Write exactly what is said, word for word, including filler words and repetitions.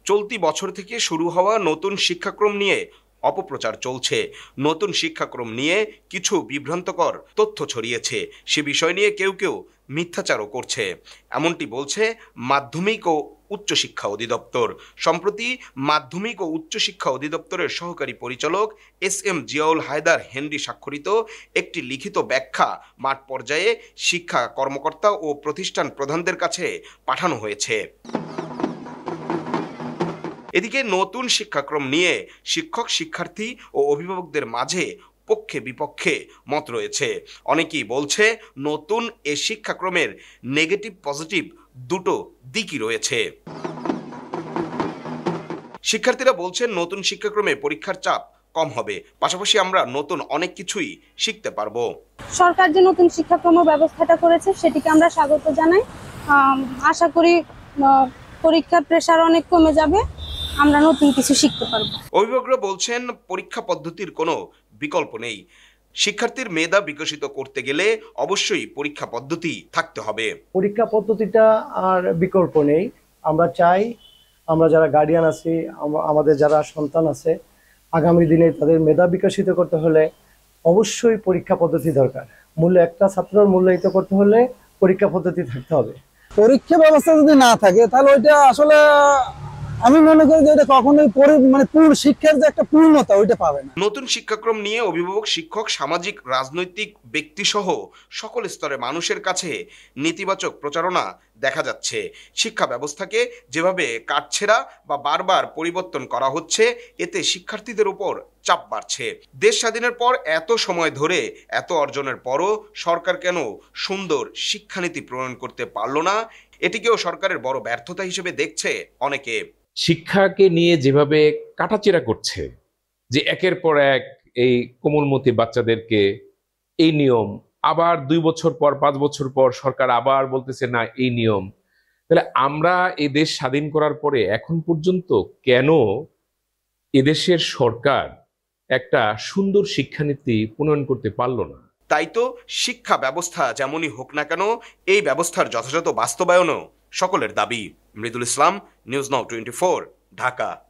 চলতি বছর থেকে শুরু হওয়া নতুন শিক্ষাক্রম নিয়ে অপপ্রচার চলছে। নতুন শিক্ষাক্রম নিয়ে কিছু বিভ্রান্তকর তথ্য ছড়িয়েছে। সে বিষয় নিয়ে কেউ কেউ মিথ্যাচারও করছে, এমনটি বলছে মাধ্যমিক ও উচ্চশিক্ষা অধিদপ্তর। সম্প্রতি মাধ্যমিক ও উচ্চশিক্ষা অধিদপ্তরের সহকারী পরিচালক S M Ziaul Haider Henry স্বাক্ষরিত একটি লিখিত ব্যাখ্যা মাঠ পর্যায়ে শিক্ষা কর্মকর্তা ও প্রতিষ্ঠান প্রধানদের কাছে পাঠানো হয়েছে। এদিকে নতুন শিক্ষাক্রম নিয়ে শিক্ষক, শিক্ষার্থী ও অভিভাবকদের মাঝে পক্ষে বিপক্ষে মত রয়েছে। অনেকেই বলছে নতুন এ শিক্ষাক্রমের নেগেটিভ পজিটিভ দুটো দিকই রয়েছে। শিক্ষার্থীরা বলছেন নতুন শিক্ষাক্রমে পরীক্ষার চাপ কম হবে, পাশাপাশি আমরা নতুন অনেক কিছুই শিখতে পারবো। সরকার যে নতুন শিক্ষাক্রম ব্যবস্থাটা করেছে সেটিকে আমরা স্বাগত জানাই। আশা করি পরীক্ষার প্রেসার অনেক কমে যাবে, আমরা নতুন কিছু শিখতে পারবো। অভিভাবকরা বলছেন পরীক্ষা পদ্ধতির কোনো বিকল্প নেই। শিক্ষার্থীর মেধা বিকশিত করতে গেলে অবশ্যই পরীক্ষা পদ্ধতি থাকতে হবে। পরীক্ষা পদ্ধতিটা আর বিকল্প নেই। আমরা চাই আমরা যারা গার্ডিয়ান আছি, আমাদের যারা সন্তান আছে, আগামী দিনে তাদের মেধা বিকশিত করতে হলে অবশ্যই পরীক্ষা পদ্ধতি দরকার। মূল্য একটা ছাত্রর মূল্যায়িত করতে হলে পরীক্ষা পদ্ধতি থাকতে হবে। পরীক্ষা ব্যবস্থা যদি না থাকে তাহলে ওইটা আসলে আমি মনে করি যে এটা কখনোই মানে পূর্ণ শিক্ষার যে একটা পূর্ণতা ওইটা পাবে না। নতুন শিক্ষাক্রম নিয়ে অভিভাবক, শিক্ষক, সামাজিক, রাজনৈতিক ব্যক্তি সহ সকল স্তরের মানুষের কাছে নেতিবাচক প্রচারণা দেখা যাচ্ছে। শিক্ষা ব্যবস্থাকে যেভাবে কাটছেড়া বা বারবার পরিবর্তন করা হচ্ছে, এতে শিক্ষার্থীদের উপর চাপ বাড়ছে। দেশ স্বাধীনের পর এত সময় ধরে এত অর্জনের পরও সরকার কেন সুন্দর শিক্ষানীতি প্রণয়ন করতে পারল না? এটিকেও সরকারের বড় ব্যর্থতা হিসেবে দেখছে অনেকে। শিক্ষাকে নিয়ে যেভাবে কাটাচেরা করছে, যে একের পর এক এই কোমলমতি বাচ্চাদেরকে এই নিয়ম, আবার দুই বছর পর পাঁচ বছর পর সরকার আবার বলতেছে না এই নিয়ম। তাহলে আমরা এই দেশ স্বাধীন করার পরে এখন পর্যন্ত কেন এদেশের সরকার একটা সুন্দর শিক্ষানীতি প্রণয়ন করতে পারলো না? তাই তো শিক্ষা ব্যবস্থা যেমনই হোক না কেন, এই ব্যবস্থার যথাযথ বাস্তবায়নও সকলের দাবি। Mridul Islam, news now twenty four, Dhaka.